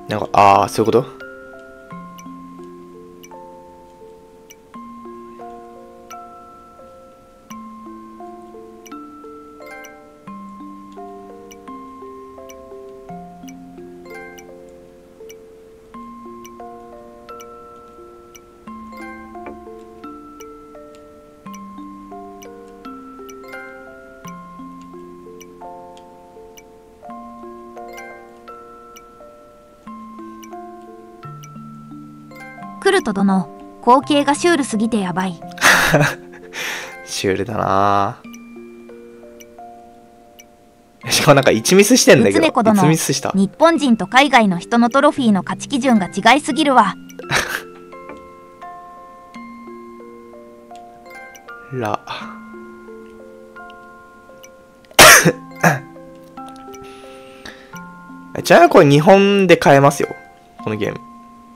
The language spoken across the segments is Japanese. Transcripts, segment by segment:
なんか、ああ、そういうこと？ クルト殿、光景がシュールすぎてやばい。 シュールだなぁ。しかもなんか1ミスしてんだけど。 うつねこ殿、 1ミスした。 日本人と海外の人のトロフィーの価値基準が違いすぎるわ。 ら。ちなみにこれ日本で買えますよ。このゲーム。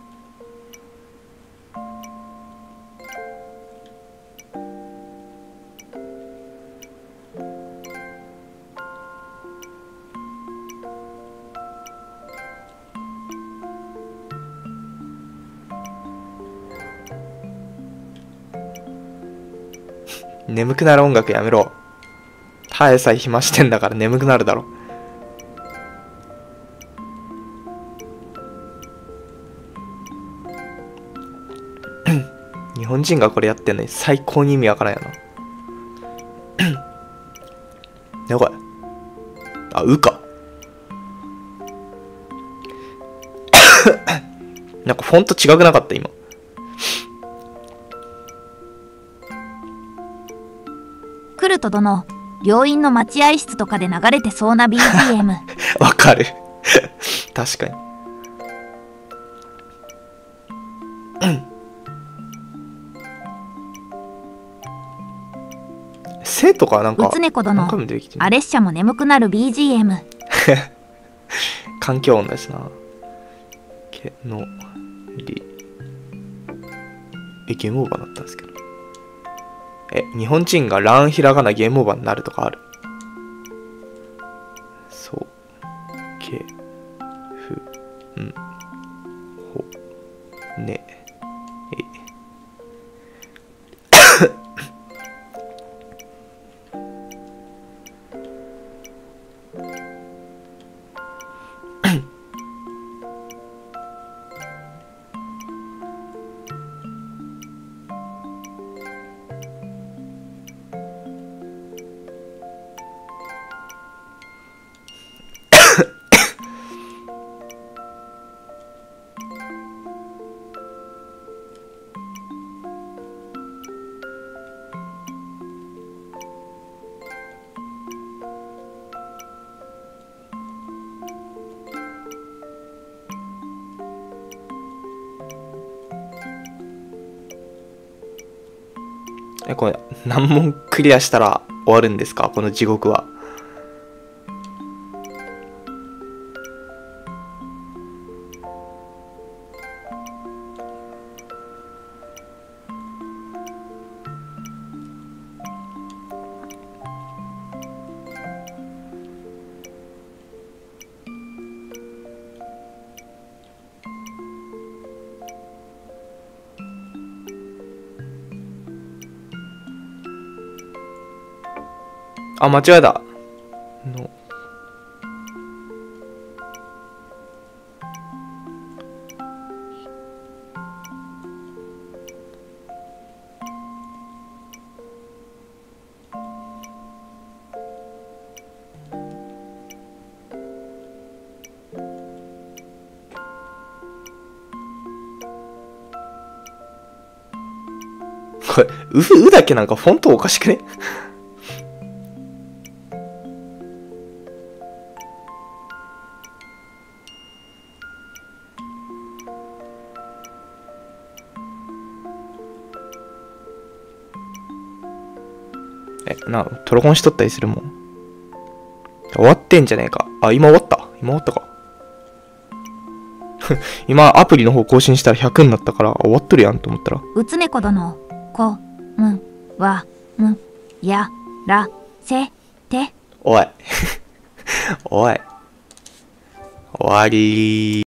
眠くなる音楽やめろ。たえさえ暇してんだから眠くなるだろ。日本人がこれやってんのに最高に意味わからんよな。ねこれ。あ、うか。なんかフォント違くなかった今。 クルト殿、病院の待合室とかで流れてそうな BGM。 わかる。確かに。生とかなんかうつねこ殿、 何回も出てきてる。 アレッシャも眠くなる BGM。 環境音だしな。けのり。ゲームオーバーだったんですけど。日本人がランひらがなゲームオーバーになるとかある。そう。け、ふ、ん、ほ、ね、これ、何問クリアしたら終わるんですかこの地獄は。あ、間違えた。の。これ、うだけなんかフォントおかしくね？トロコンしとったりするもん。終わってんじゃねえか。あ、今終わった。今終わったか。今、アプリの方更新したら100になったから、終わっとるやんと思ったら。 うつねこ殿、こ、む、わ、む、や、ら、せ、て。 おい。おい。終わりー。